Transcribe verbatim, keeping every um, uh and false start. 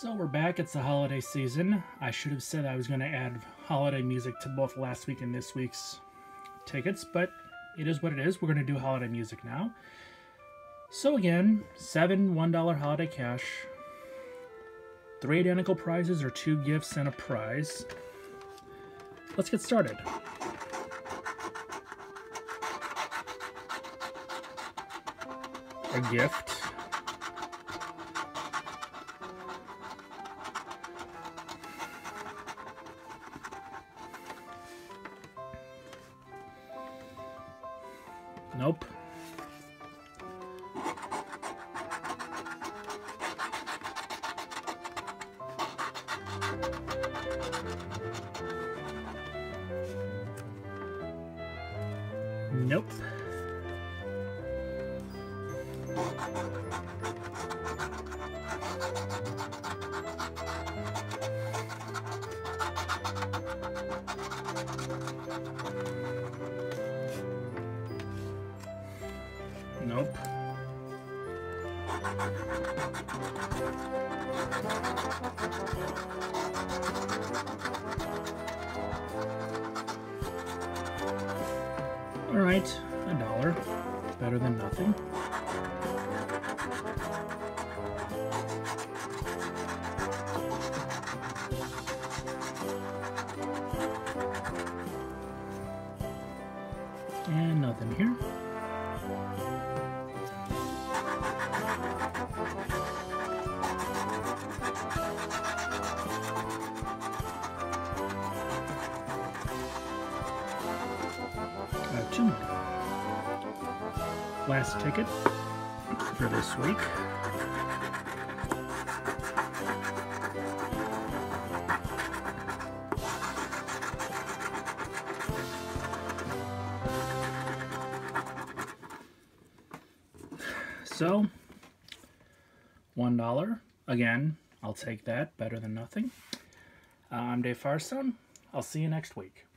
So we're back. It's the holiday season. I should have said I was going to add holiday music to both last week and this week's tickets, but it is what it is. We're going to do holiday music now. So again, seven one dollar holiday cash, three identical prizes or two gifts and a prize. Let's get started. A gift. Nope. Nope. Nope. All right, a dollar. Better than nothing. And nothing here. Uh, two more. Last ticket for this week. So, one dollar. Again, I'll take that. Better than nothing. Uh, I'm Dave Firestone. I'll see you next week.